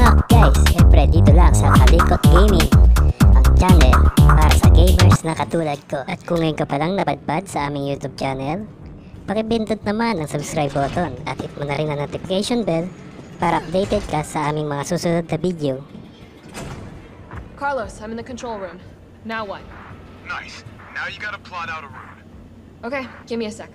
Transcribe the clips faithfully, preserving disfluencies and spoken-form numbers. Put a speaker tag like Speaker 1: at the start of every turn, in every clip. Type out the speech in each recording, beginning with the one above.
Speaker 1: up guys? Siyempre dito lang sa Calikot Gaming, ang channel para sa gamers na katulad ko. At kung ngayon ka palang napadpad sa aming YouTube channel, pakipindot naman ang subscribe button at hit mo na rin ang notification bell para updated ka sa aming mga susunod na video.
Speaker 2: Carlos, I'm in the control room. Now what?
Speaker 3: Nice. Now you gotta plot out a route.
Speaker 2: Okay, give me a sec.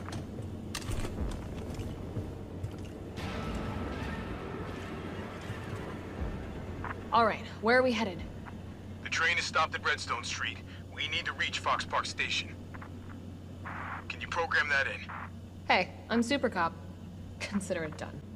Speaker 2: Alright, where are we headed?
Speaker 3: The train is stopped at Redstone Street. We need to reach Fox Park Station. Can you program that in?
Speaker 2: Hey, I'm Super Cop. Consider it done.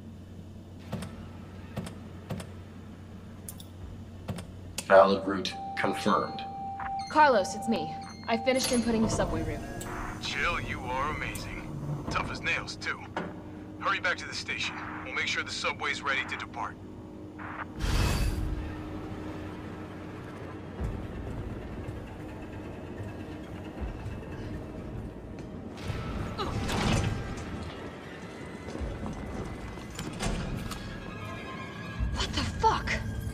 Speaker 4: Valid route confirmed.
Speaker 2: Carlos, it's me. I finished inputting the subway route.
Speaker 3: Chill, you are amazing. Tough as nails, too. Hurry back to the station. We'll make sure the subway's ready to depart.
Speaker 2: What the fuck?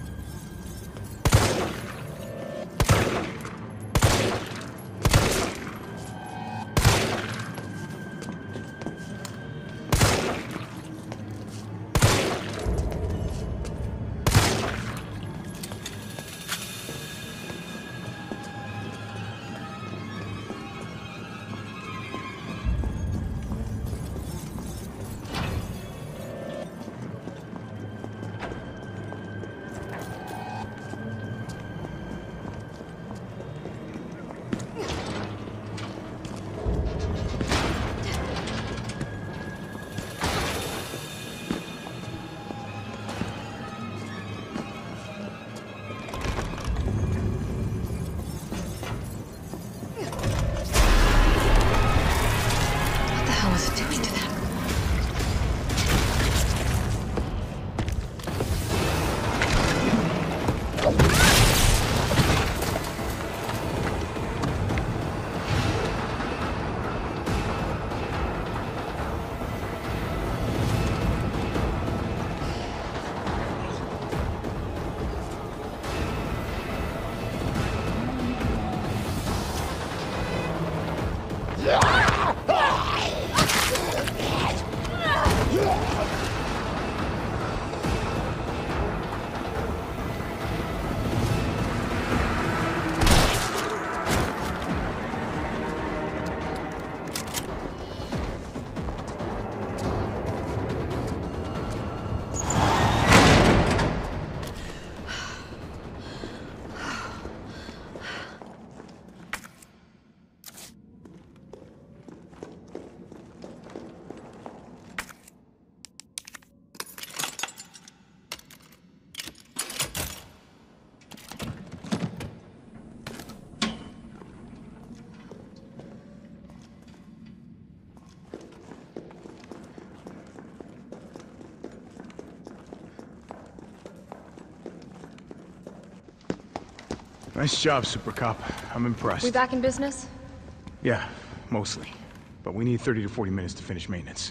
Speaker 3: Nice job, Super Cop. I'm impressed.
Speaker 2: We back in business?
Speaker 3: Yeah, mostly. But we need thirty to forty minutes to finish maintenance.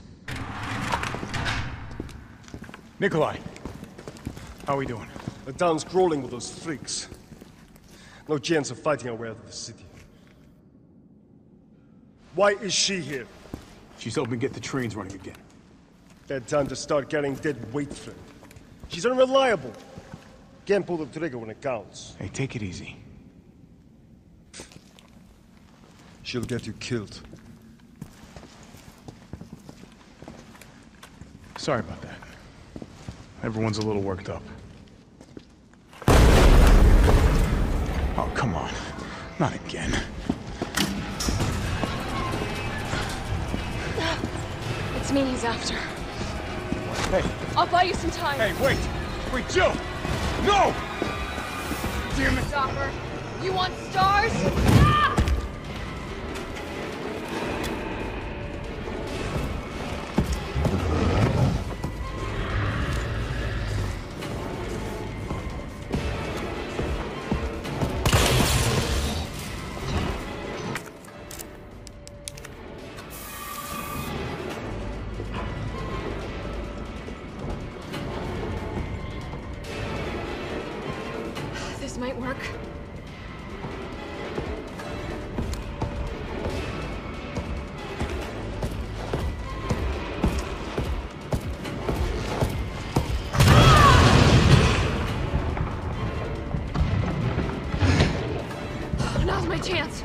Speaker 3: Nikolai, how are we doing?
Speaker 5: The town's crawling with those freaks. No chance of fighting our way out of the city. Why is she here?
Speaker 3: She's helping get the trains running again.
Speaker 5: Bad time to start carrying dead weight, friend. She's unreliable. Can't pull the trigger when it counts.
Speaker 3: Hey, take it easy.
Speaker 5: She'll get you killed.
Speaker 3: Sorry about that. Everyone's a little worked up. Oh, come on. Not again.
Speaker 2: It's me he's after.
Speaker 3: Hey.
Speaker 2: I'll buy you some time.
Speaker 3: Hey, wait! Wait, Jill! No! Damn it!
Speaker 2: Stopper. You want stars? Ah! This might work. Now's my chance.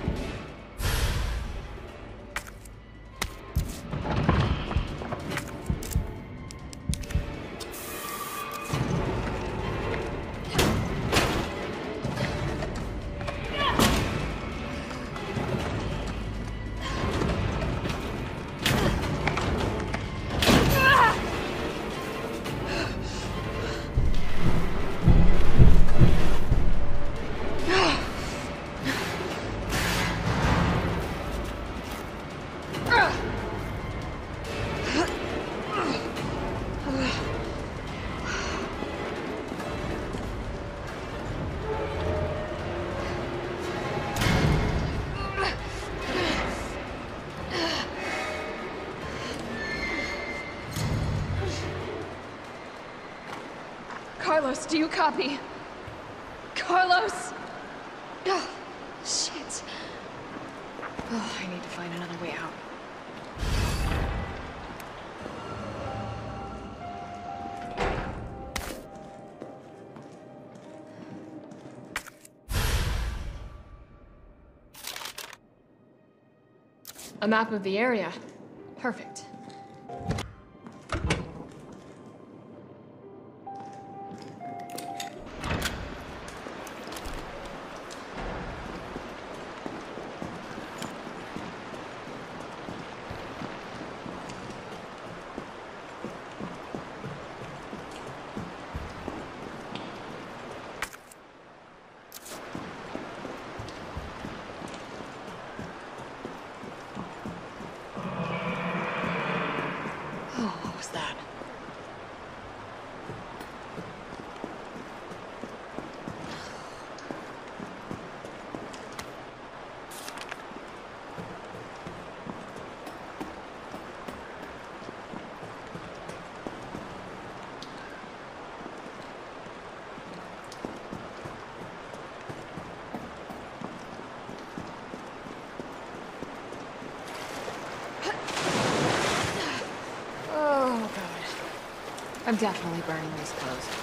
Speaker 2: Carlos, do you copy? Carlos! Oh, shit. Oh, I need to find another way out. A map of the area. Perfect. I'm definitely burning these clothes.